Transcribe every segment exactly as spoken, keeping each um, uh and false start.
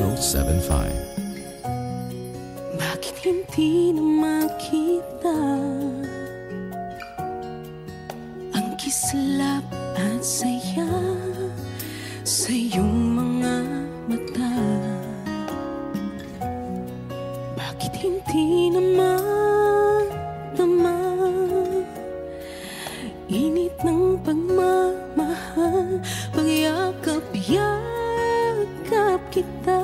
oh seven five. Bakit hindi na makita ang kislap at saya sa iyong mga mata? Bakit hindi naman naman init ng pagmamahal, pagyakap-yakap kita?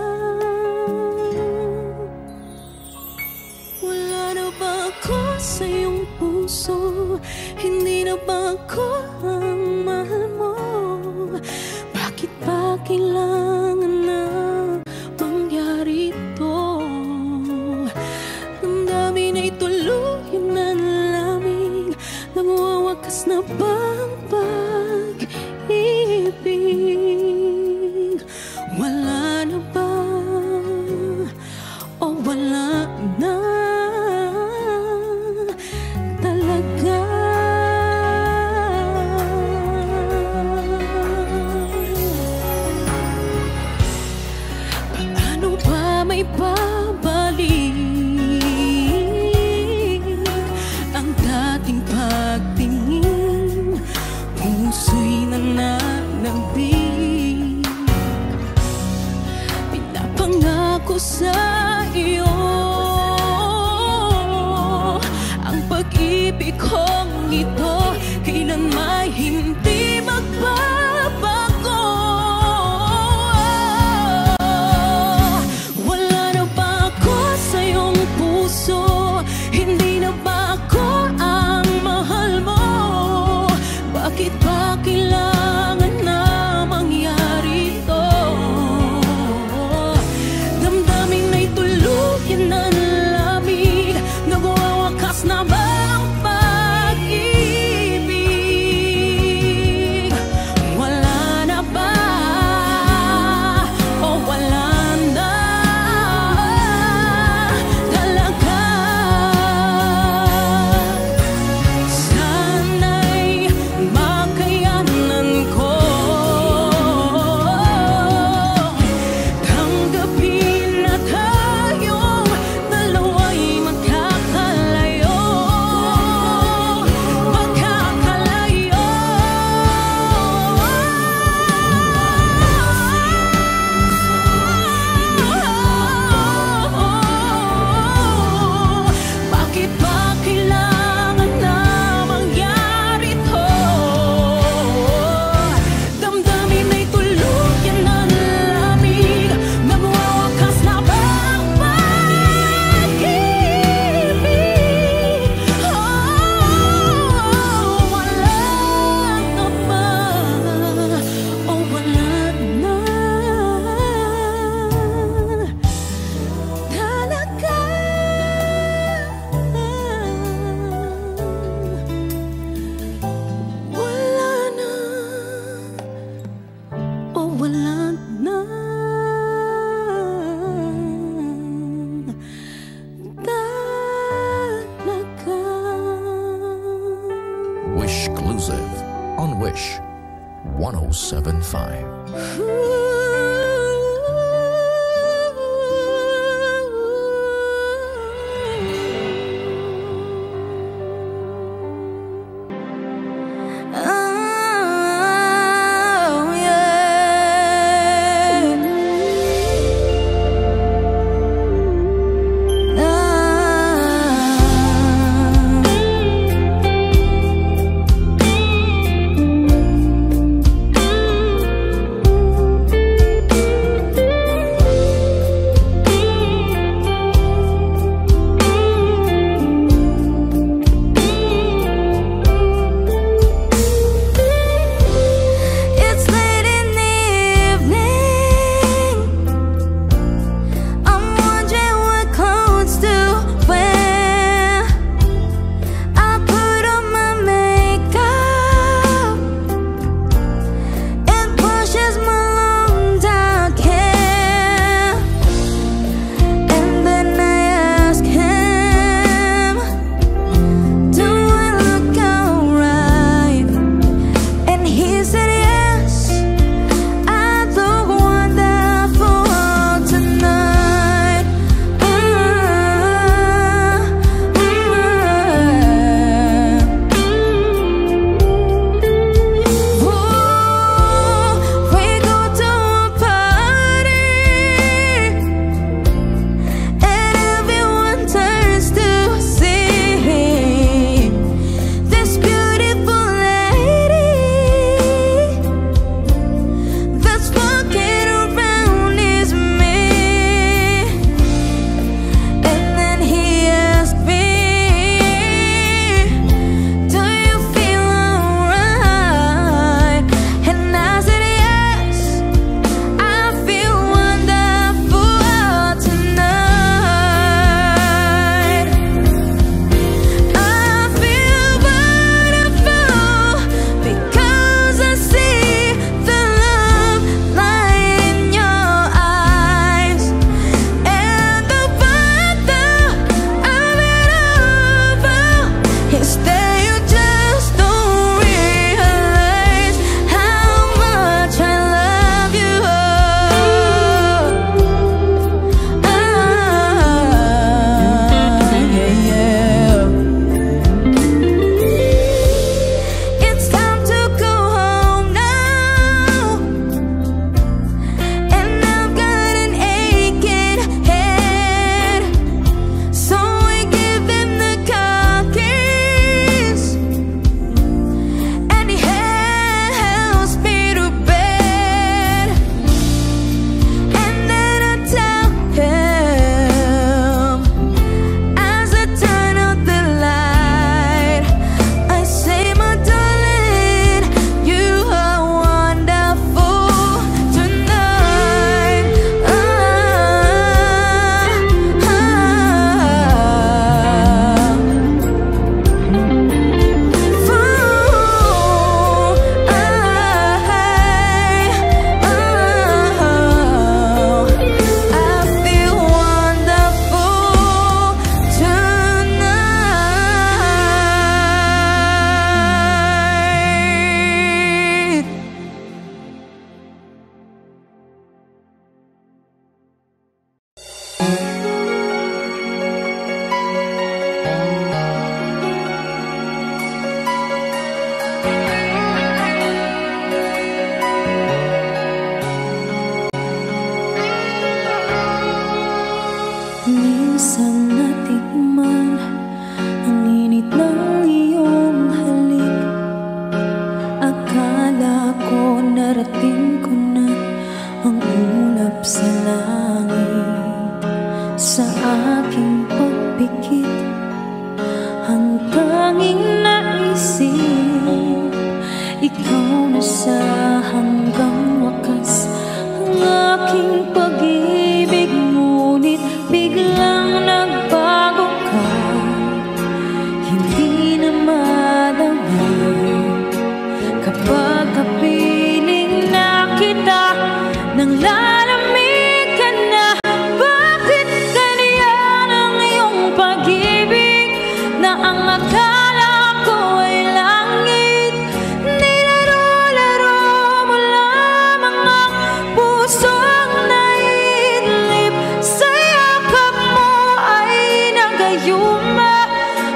Wala na ba ako sa iyong puso? Hindi na ba ako ang mahal mo? Bakit ba kailangan na mangyari ito? Damdamin ay tuluyan na lamig, nagwawakas na ba ang pag-ibig? Wala na ba o wala na talaga? Paano ba may babalik ang dating pagtingin? Puso'y nananabig, pinapangako sa iyo ang pag-ibig kong ito kailan may hindi magbabago. Wala na ba ako sa iyong puso? Hindi na ba ako ang mahal mo? Bakit ba kailangan na mangyari ito? Damdamin ay tuluyan na lamig, nagwawakas na ba ang pag-ibig? Wala na ba o wala na talaga? Sana'y makayanan ko tanggapin na tayong dalawa'y magkakalayo, magkakalayo. Bakit ba kailangan na mangyari to? Damdamin ay tuluyan na lamig, nagwawakas na ba ang pag-ibig? Oh, wala na ba o wala na talaga? Wala na o wala na talaga. Wish Exclusive on Wish one oh seven five. Oh, yeah. Ah.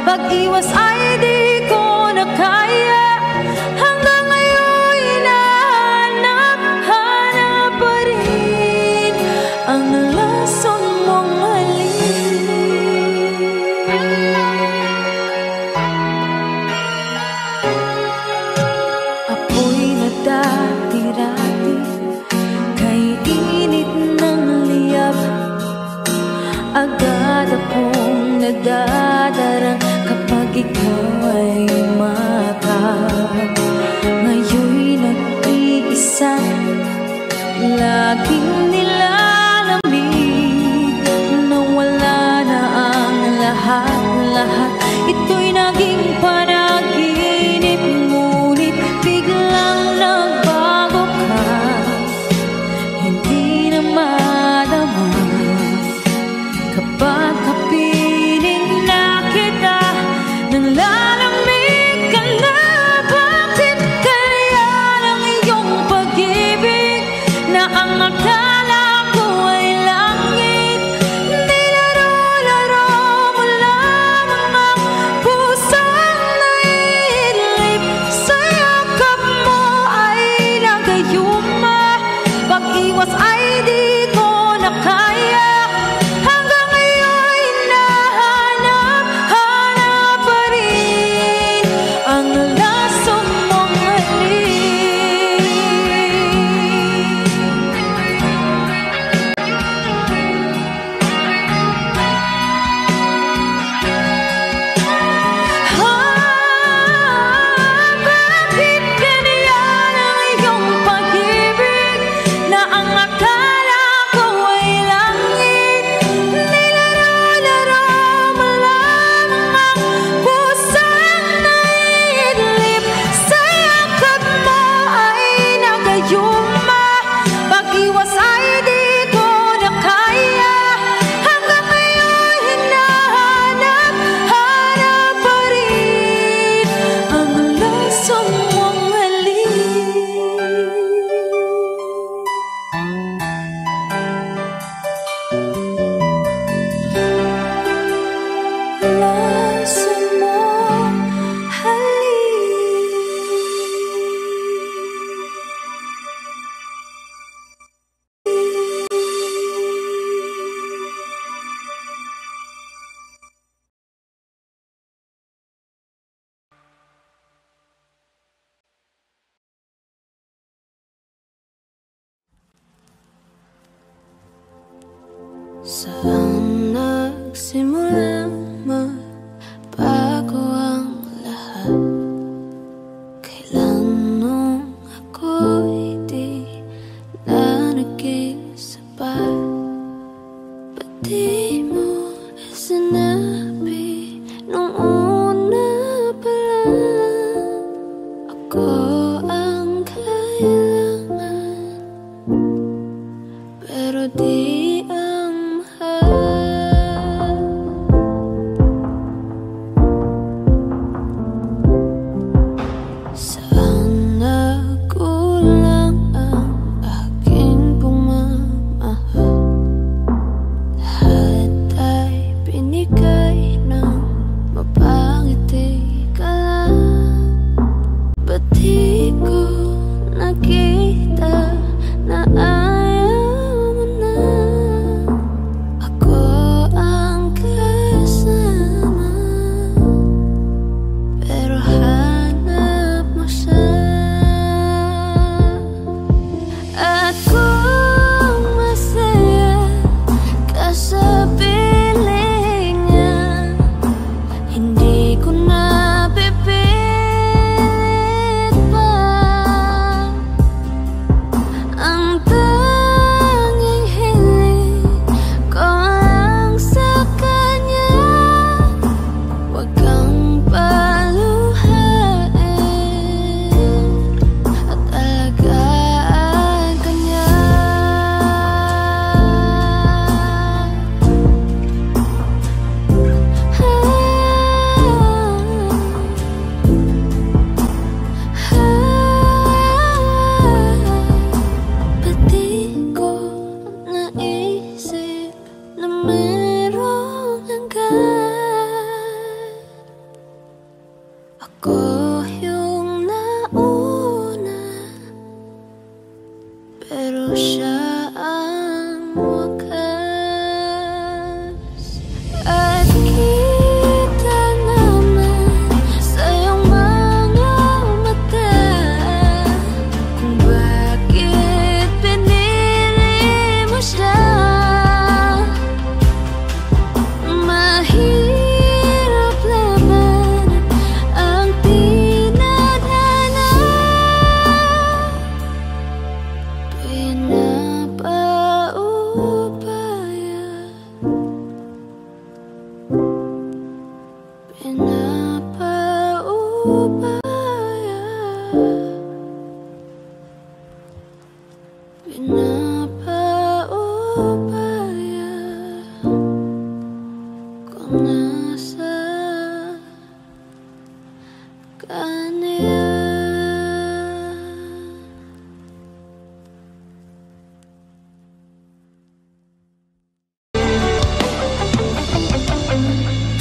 Pag-iwas ay di ko na kaya. Hanggang ngayon hinahanap-hanap pa rin ang lason mong halik. Apoy na dati-rati kay init ng liyab. Agad akong nadadarang kapag ikaw ay matap. Ngayon'y nag-iisa, laging nilalamig. Nawala na ang lahat-lahat, ito'y naging panaginip. Ngunit biglang nagbago ka, hindi na madama. Kapag kapiling na kita, nang lalamig ka na. Bakit kaya ng iyong pag-ibig na ang akala ko ay langit? Nilaro-laro mo lamang ang pusong naidlip. Sa yakap mo ay nagayuma. Pag-iwas ay di ko na kaya. Saan nagsimulang magbago ang lahat? Kailan nung ako'y di na naging sapat? Ba't di mo sinabi nung una pa lang? Ako ang kailangan, pero di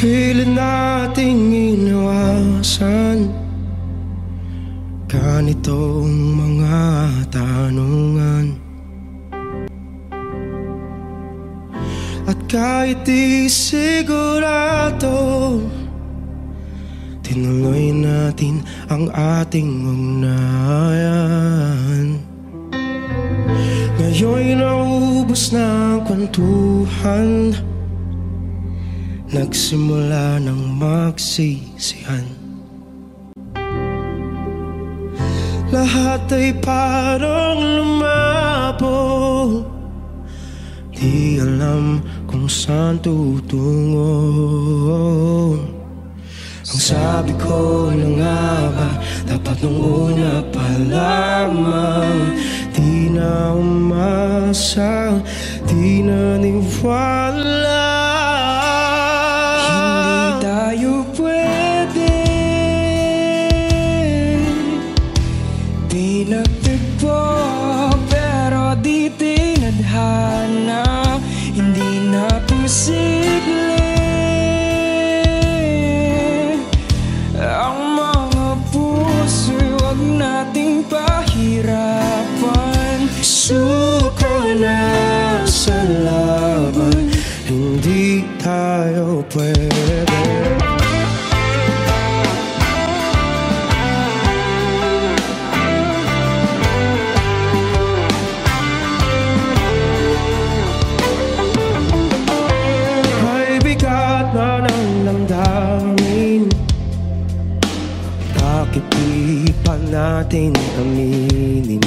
pilit nating inawasan ganitong mga tanungan. At kahit di sigurado, tinuloy natin ang ating ugnayan. Ngayon'y naubos na ang kwentuhan, nagsimula ng magsisihan. Lahat ay parang lumabo, di alam kung saan tutungo. Ang sabi ko na nga ba, dapat nung una pa lamang, di na umasa, di na niwala. Hindi tayo pwede, di nagtagpo, pero di tinadhana, hindi na posible. Ang mga puso'y wag nating pahirapan. Suko na sa laban, hindi tayo pwede. Ay bigat na ng damdamin, bakit di pa natin aminin?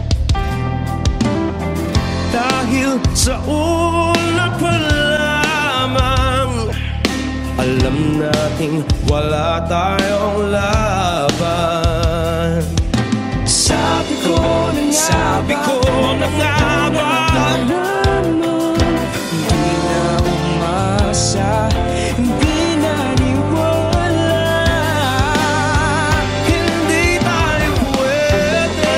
Dahil sa una pa lamang, alam nating wala tayong laban. Sabi ko na nga, sabi ko na nga ba, hindi na umasa, hindi na niwala. Hindi tayo pwede,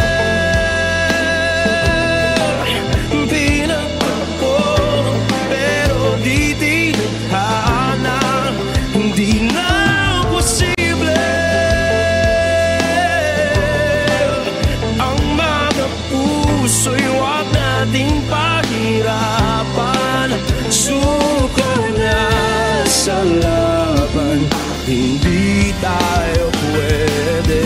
pinagtagpo, pero di tinadhana, hindi na posible. Ang mga puso'y wag nating pahirapan. Suko na sa laban, hindi tayo pwede.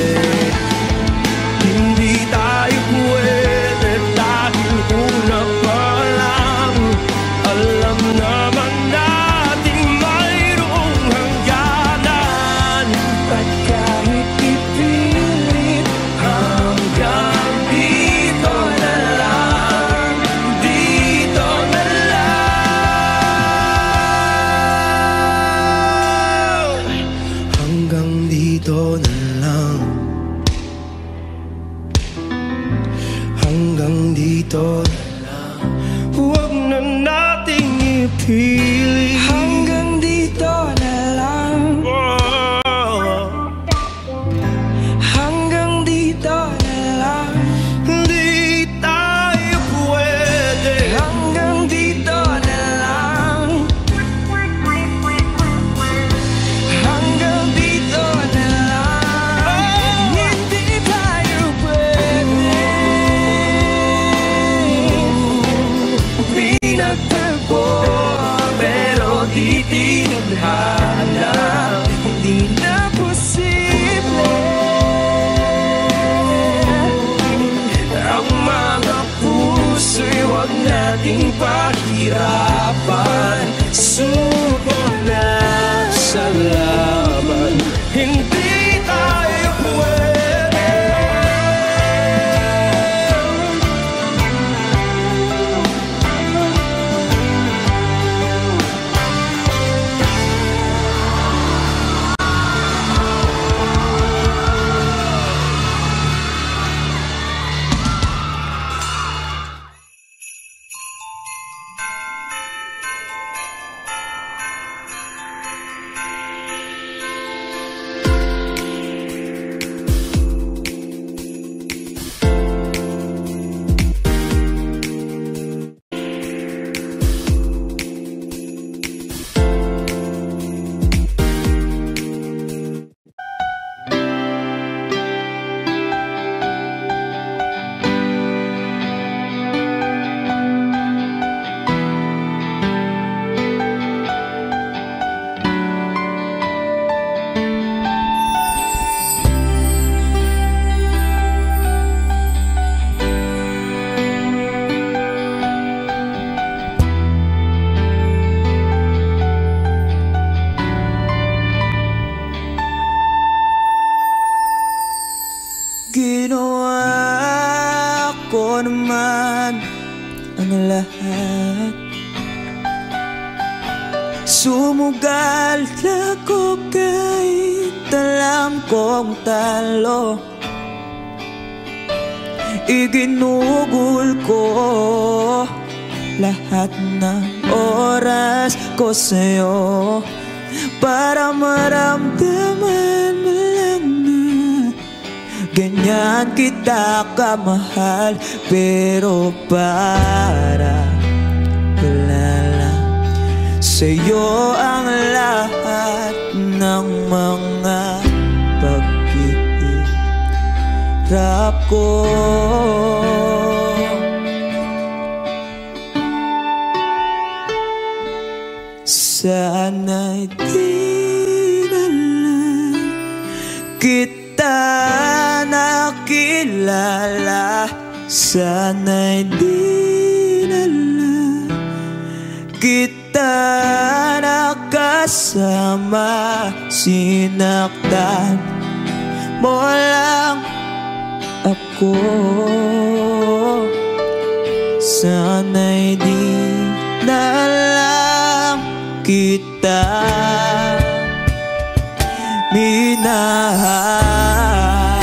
Hindi tayo pwede dahil una pa lang, alam naman natin mayroong hangganan. At kahit ipilit, hanggang dito na lang, dito na lang, hanggang dito na lang, hanggang dito na lang. Huwag na nating ipilit, hanggang dito na lang, hanggang dito na lang. Hindi tayo pwede, hanggang dito na lang, hanggang dito na lang. Hindi tayo pwede, pinagtagpo, pero di tinadhana, hindi na posible. Ang mga puso'y wag nating pahirapan. Suko na sa laban, hindi tayo pwede. Sumugal ako kahit alam kong talo. Iginugol ko lahat ng oras ko sa'yo para maramdaman mo lang na ganyan kita kamahal. Pero para wala lang sa'yo ang lahat ng mga paghihirap ko. Sana'y di na lang kita nakilala. Sana'y di na lang kita nakasama. Sinaktan mo lang ako. Sana'y di na lang kita minahal.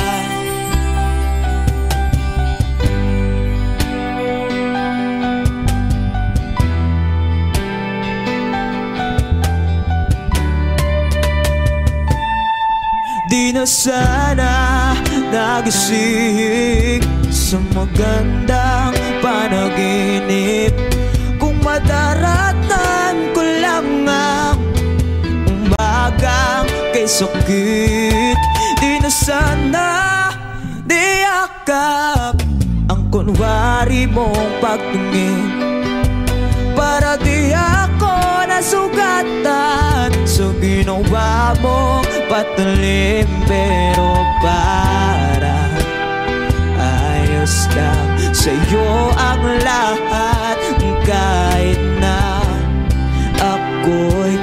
Di na sana nagising sa magandang panaginip kung madaratan ko lang ang umagang kay sakit. Di na sana niyakap ang kunwari mong pagtingin para di ako nasugatan sa ginawa mong patalim. Pero para ayos lang sa'yo ang lahat kahit na ako'y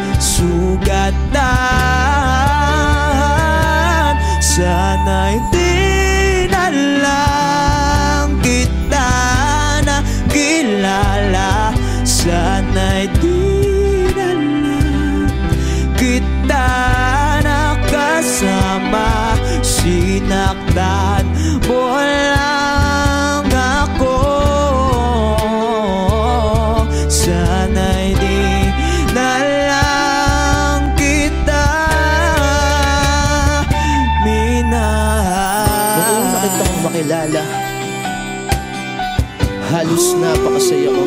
sugatan. Sana'y di na lang kita nakilala. Sana'y di na lang kita nakasama. Sinaktan mo lang ako. Sana'y di na lang kita minahal. Noong nakita kong makilala, halos napakasaya ko.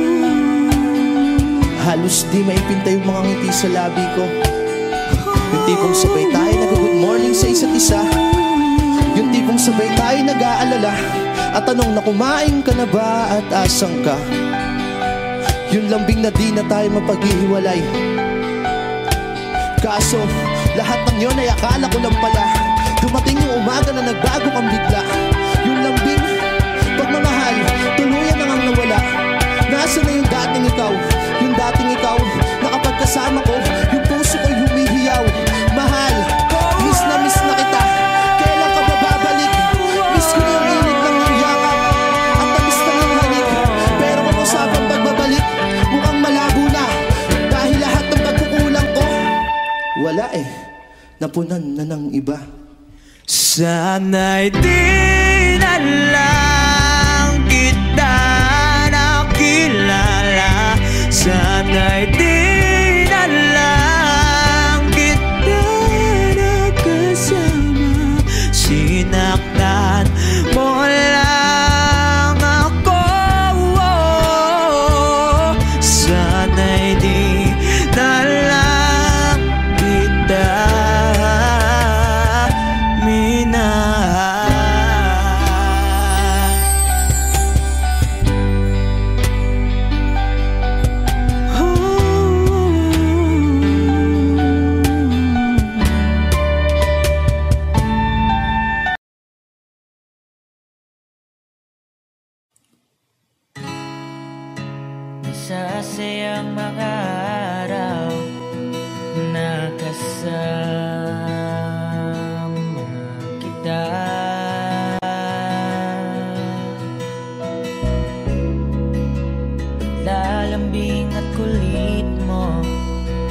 Halos di maipinta yung mga ngiti sa labi ko. Yung tipong sabay tayo nag-good morning sa isa't isa. Yung tipong sabay tayo nag-aalala at tanong na kumain ka na ba at asang ka. Yung lambing na di na tayo mapaghihiwalay. Kaso lahat ng yun ay akala ko lang pala. Dumating yung umaga na nagbago kang bigla. Yung lambing, pagmamahal, tuluyan na ngang nawala. Nasaan na yung dating ikaw? Yung dating ikaw na kapag kasama ko, yung puso ko'y humihiyaw. Mahal, miss na miss na kita. Kailan ka ba babalik? Miss ko na yung init ng iyong yakap at tamis na ng halik. Pero kung usapang pagbabalik, mukhang malabo na. Dahil lahat ng pagkukulang ko, wala eh, napunan na ng iba. Sana'y di na lang kita nakilala. Sana'y di na lang kita nakasama. Sinaktan mo lang ako. Sana'y di na lang kita minahal. Masasayang mga araw na kasama kita. Lalambing at kulit mo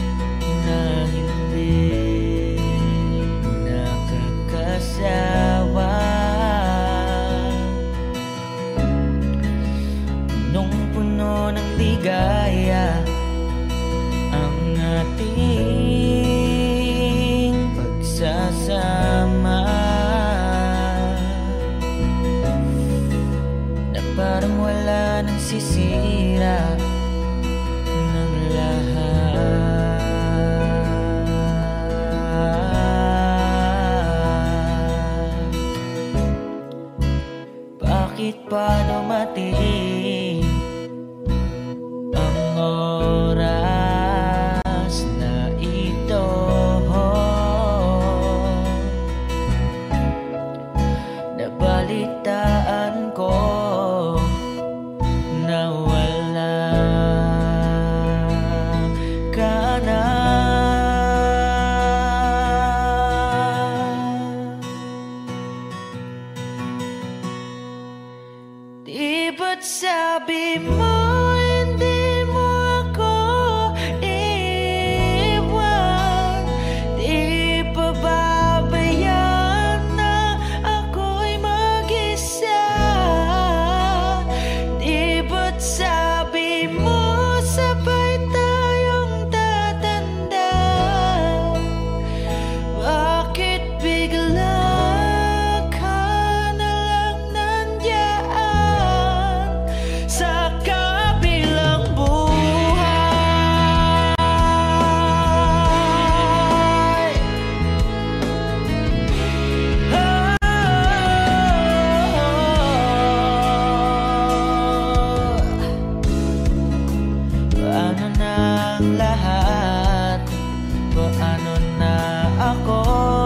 ang lahat, paano na ako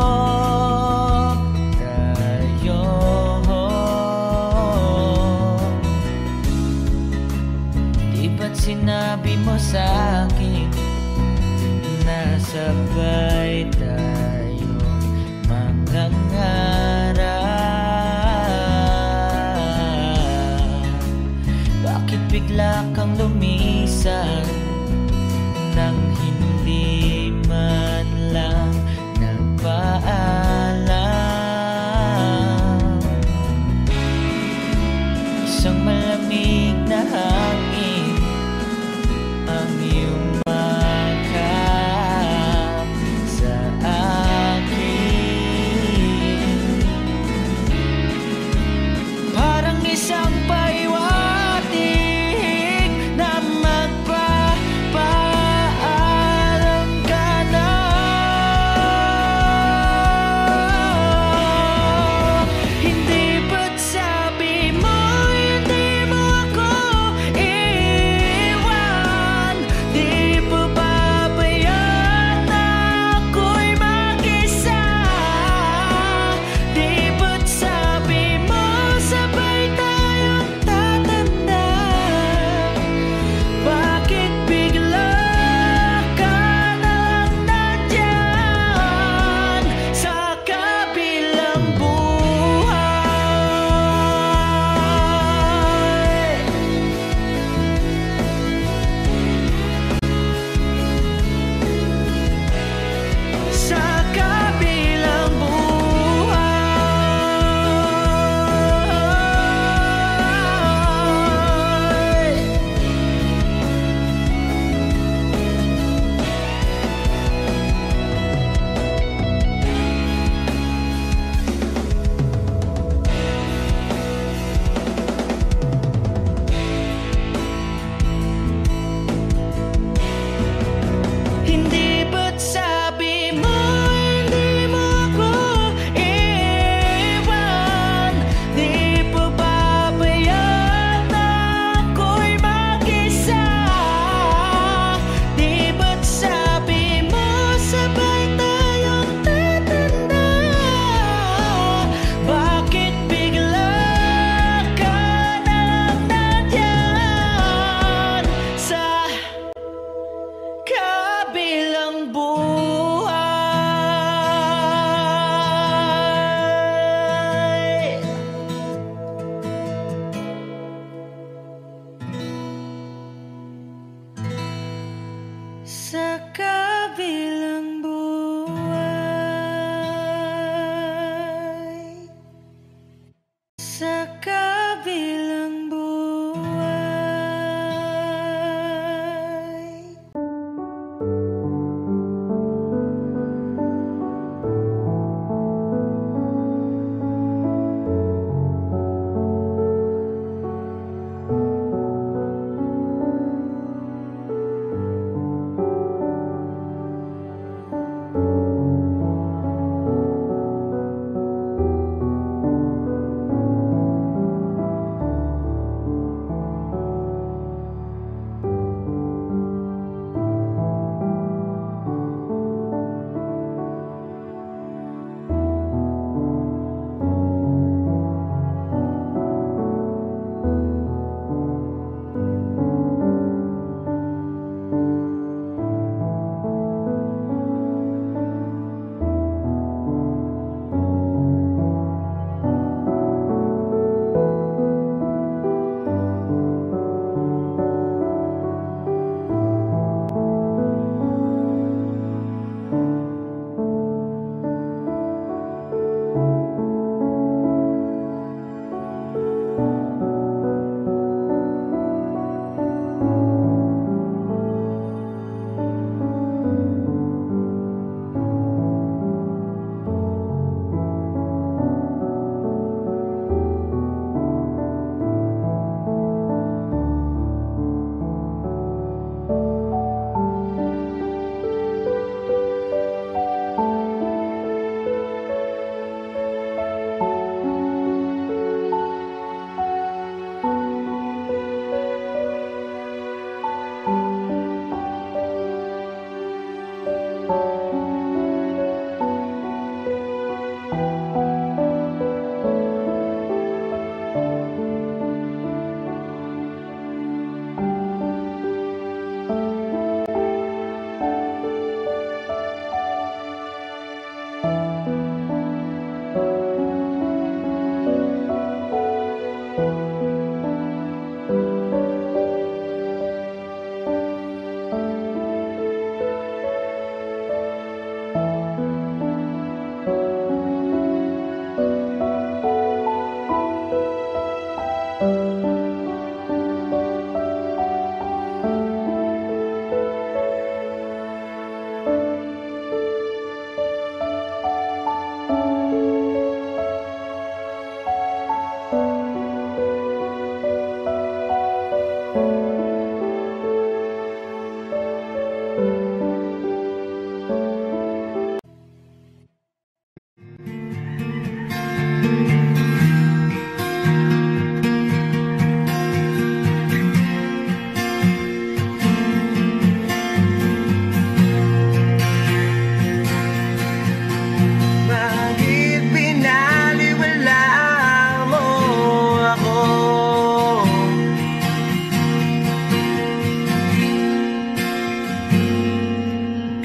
tayo? Di ba't sinabi mo sa'kin na sabay tayo mangangarap? Bakit bigla kang lumisan nang hindi man lang nagpaalam? Isang malamig na hangin ang iyong makap sa akin, parang isang paiwatig na magpahayag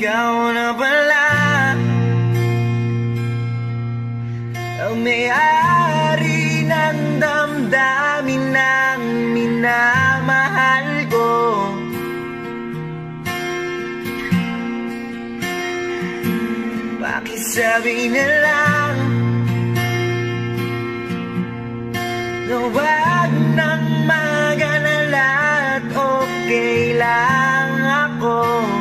ikaw na pala ang may-ari ng damdamin ng minamahal ko. Pakisabi na lang na wag nang mag-alala at okay lang ako.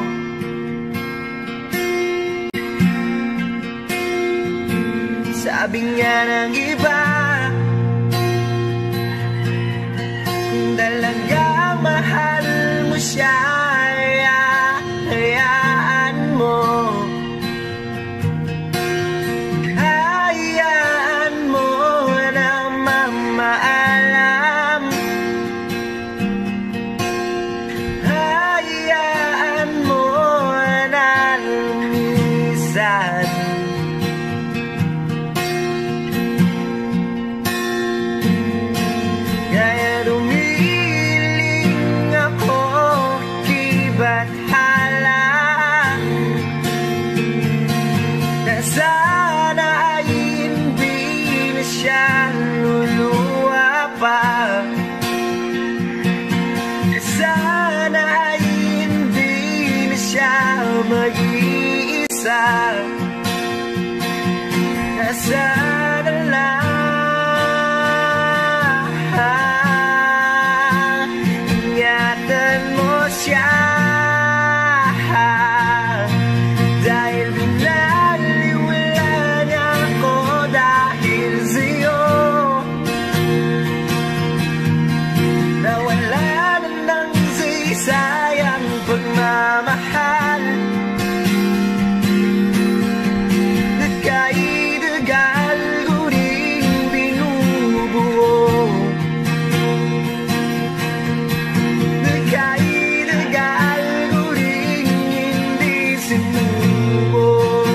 Sabi nga ng iba, kung talagang mahal mo siya, hayaan mo. Hayaan mo na mamaalam. Hayaan mo na lumisan. Kaya lumiling ako, kiba't halang, na sana ay hindi na siya luluwa pa. Na sana ay hindi na siya mag-iisa. Na sana lang ingatan mo siya, dahil binaliwala niya ako dahil sa'yo. Nawala na ng sisayang pagmamahal, nagkaidagal ko rin binubuo. Nagkaidagal ko rin hindi sinubo.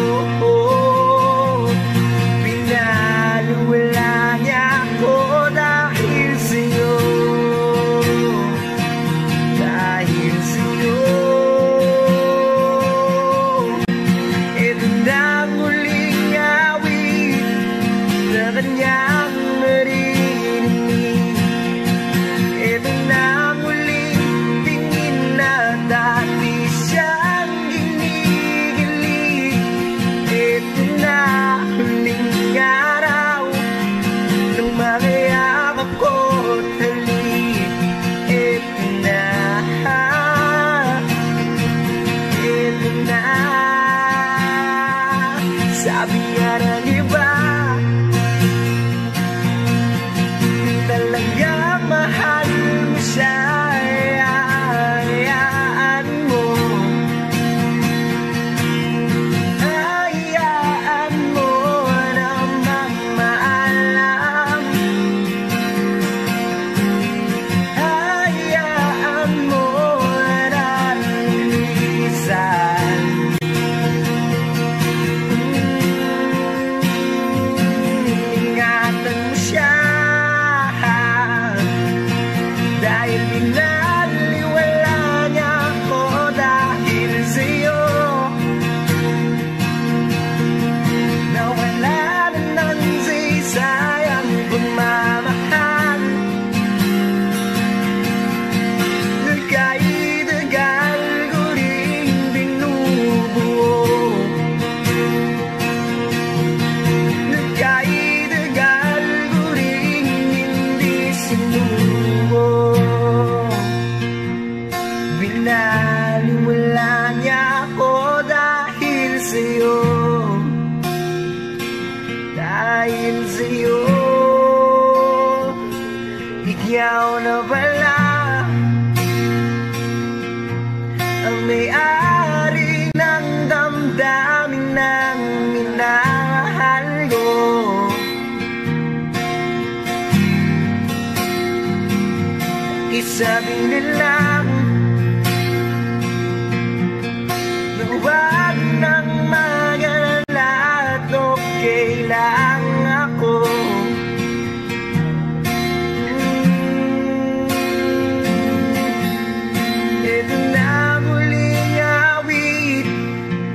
Pinaliwala niya ako dahil sa'yo. Dahil sa'yo. Ito na ang huling awit na kanyang marinig. Ito na ang huling tingin na dati siyang ginigilig. Ito na huling araw nang makayakap ko't halik. Ito na, ito na. Sabi nga ng iba, kung talagang mahal mo siya, hayaan mo. Hayaan mo na mamaalam. Hayaan mo na lumisan. Ingatan mo siya, dahil binaliwala niya ako dahil sa'yo. Nawala na ng sisayang pagmamahal, nagkaidagal ko rin binubuo. Nagkaidagal ko rin hindi sinubo. Binaliwala niya ako dahil sa'yo. Dahil sa'yo. Ikaw na pala ang may-ari ng damdamin ng minamahal ko. Isabi na lang na wag nang mag-alala at okay lang ako. Ito na ang huling awit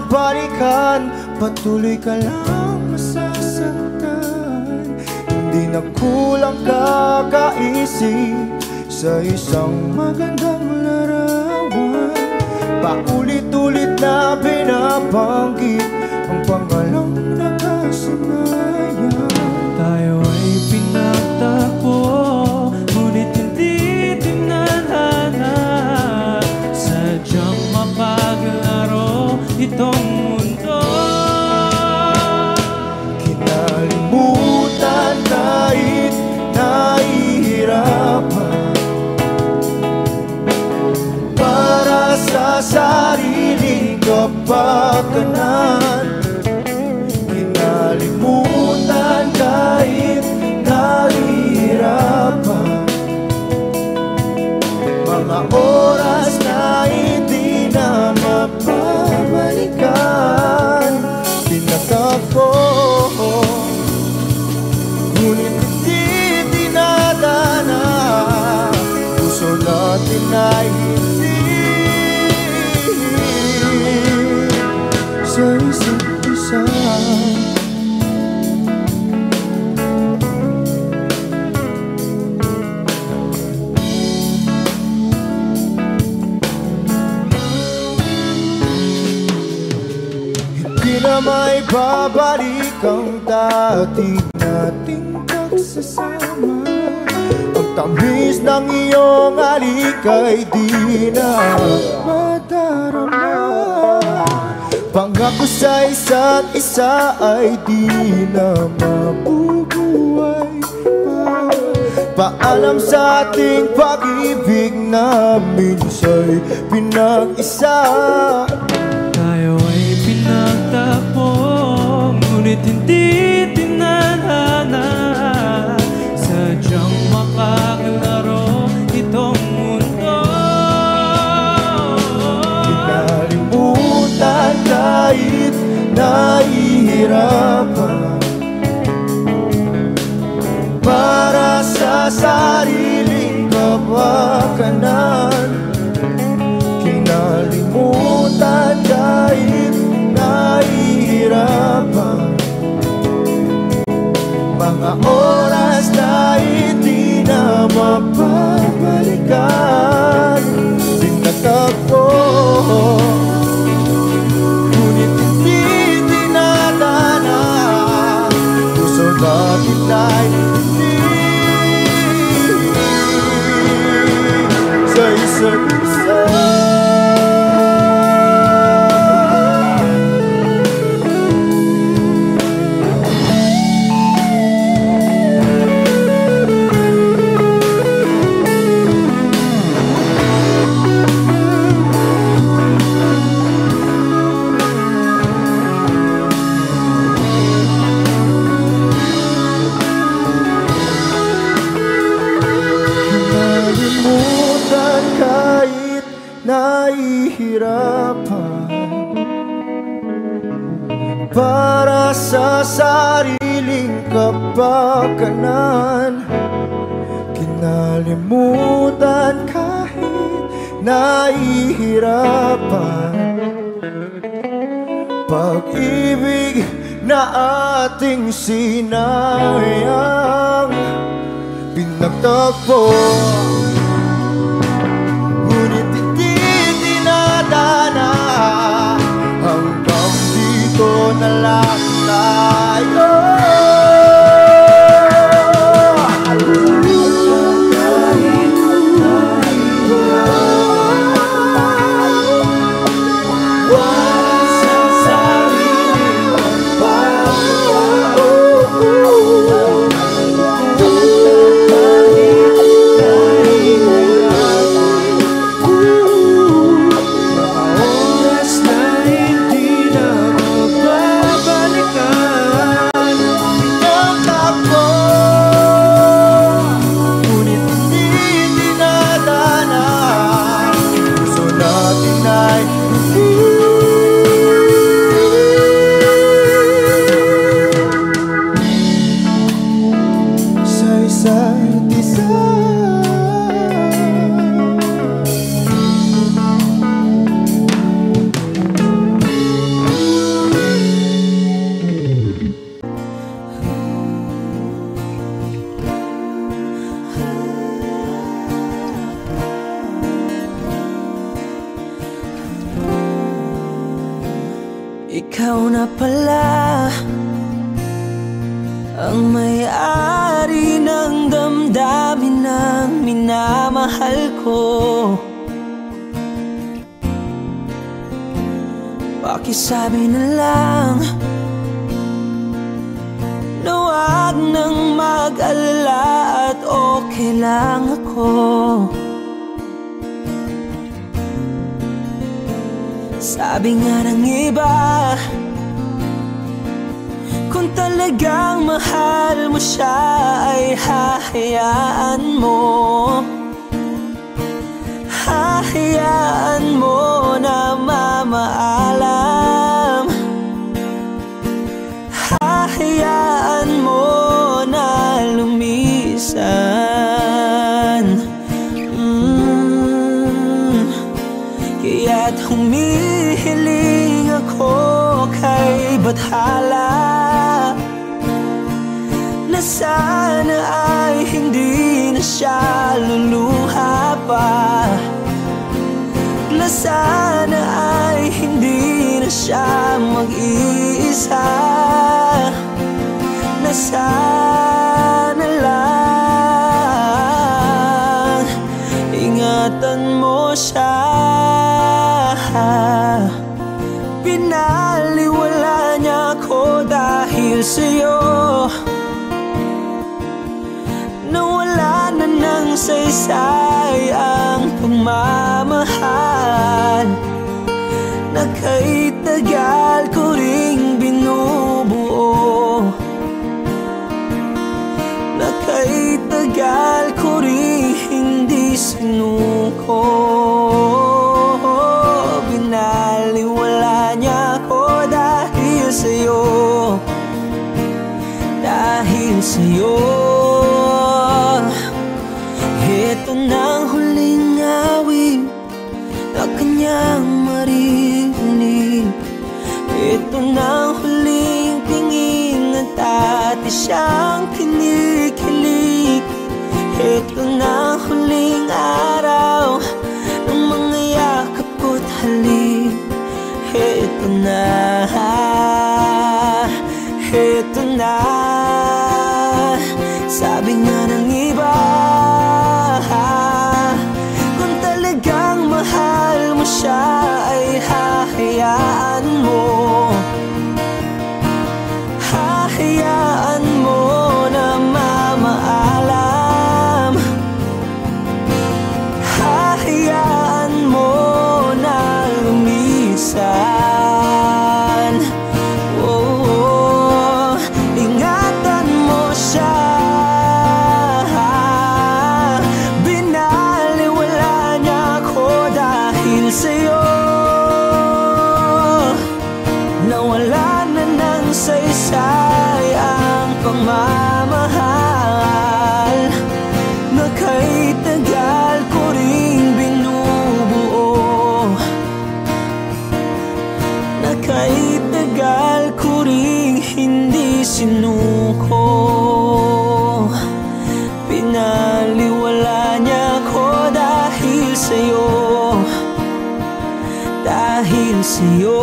balikan, patuloy ka lang masasaktan. Hindi na kulang kakaisip sa isang magandang larawan. Paulit-ulit na binabanggit ang pangalang nakasanayan. Tayo ay pinagtagpo, ngunit hindi tinadhana. Sadyang mapaglaro itong mundo. Kinalimutan kahit nahihirapan, para sa sariling kapakanan. Kinalimutan kahit nahihirapan, mga oras na hindi na mapabalikan. Pinagtagpo, ngunit hindi dinadana. Puso natin ay hindi sa isa't isa. Hindi na may babalik ang dati nating pagsasama. Ang tamis ng iyong halik ay di na madarama. Pangako sa isa't isa ay di na mabubuhay pa. Paalam sa ating pag-ibig na minsa'y pinag-isa. Tayo ay pinagtagpo, ngunit hindi tinadhana. Sadyang makaglaro itong mundo. Kinalimutan kahit nahihirapan, para sa sariling kapakanan. Kinalimutan kahit nahihirapan, mga oras na hindi na mapabalikan. Pinagtagpo, ngunit hindi dinadana. Puso natin ay hindi sa isa't isa. Kinalimutan kahit nahihirapan, para sa sariling kapakanan. Kinalimutan kahit nahihirapan, pag-ibig na ating sinayang. Pinagtagpo, ngunit hindi dinadana. Hanggang dito na lang tayo. Oras na hindi na mababalik. ikaw na pala ang may-ari ng damdamin ng minamahal ko. Pakisabi na lang na wag nang mag-alala at okay lang ako. Sabi nga ng iba, kung talagang mahal mo siya ay hahayaan mo. Hahayaan mo na mamaalam. Hahayaan mo na lumisan. mm. Kaya't humihiling ako kay Bathala na sana ay hindi na siya luluha pa, na sana ay hindi na siya mag-iisa, na sana lang ingatan mo siya. Pinaliwala niya ako dahil sa'yo, nawala na ng saysay ang pagmamahal na kay tagal ko ring binubuo, na kay tagal ko ring hindi sinuko. Binaliwala niya ako dahil sa'yo, dahil sa'yo. Ito na ang huling awit na kanyang marinig. Ito na ang huling tingin at dati siyang kinikilig. Ito na ang huling araw ng mga yakap ko't halik. Ito na, ito na. Sabi nga ng iba, kung talagang mahal mo siya ay hahayaan mo. Hahayaan mo na mamaalam. Hahayaan mo na lumisan. Oh, ingatan mo siya. Binaliwala niya ako dahil sa'yo, nawala na ng saysay ang pagmamahal na kay tagal ko ring binubuo, na kay tagal ko ring hindi sinuko. Pinaliwala niya ako dahil sa'yo, dahil sa'yo.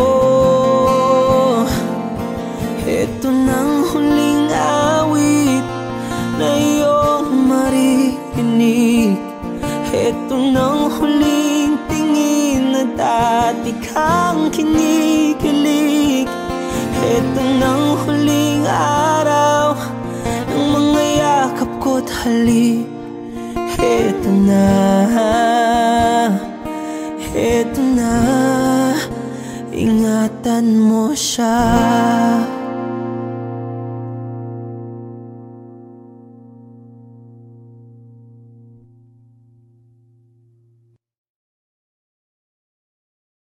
Ito nang huling awit na iyong marinig. Ito nang huling tingin na dati kang kinikilig. Ito nang huling araw ng mga yakap ko't halik. Ito na, ito na, ingatan mo siya.